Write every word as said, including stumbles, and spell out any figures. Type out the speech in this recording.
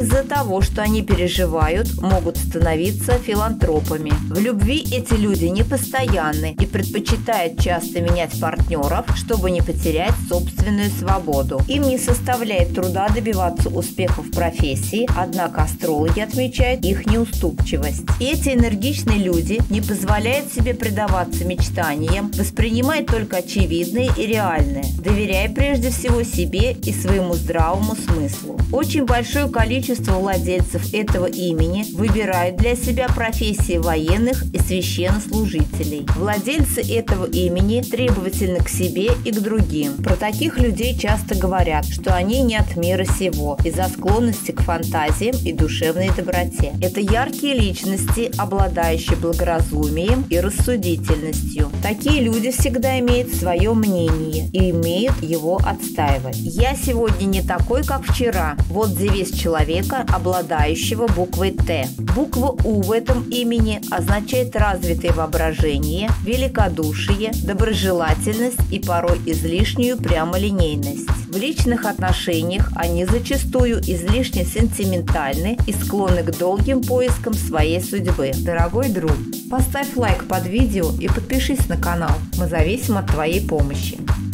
Из-за того, что они переживают, могут становиться филантропами. В любви эти люди непостоянны и предпочитают часто менять партнеров, чтобы не потерять собственную свободу. Им не составляет труда добиваться успеха в профессии, однако астрологи отмечают их неуступчивость. Эти энергичные люди не позволяют себе предаваться мечтаниям, воспринимают только очевидное и реальное, доверяя прежде всего себе и своему здравому смыслу. Очень большое количество владельцев этого имени выбирают для себя профессии военных и священнослужителей. Владельцы этого имени требовательны к себе и к другим. Про таких людей часто говорят, что они не от мира сего из-за склонности к фантазиям и душевной доброте. Это яркие личности, обладающие благоразумием и рассудительностью. Такие люди всегда имеют свое мнение и имеют его отстаивать. Я сегодня не такой, как вчера. Вот девиз человека, обладающего буквой Т. Буква У в этом имени означает развитое воображение, великодушие, доброжелательность и порой излишнюю прямолинейность. В личных отношениях они зачастую излишне сентиментальны и склонны к долгим поискам своей судьбы. Дорогой друг, поставь лайк под видео и подпишись на канал. Мы зависим от твоей помощи.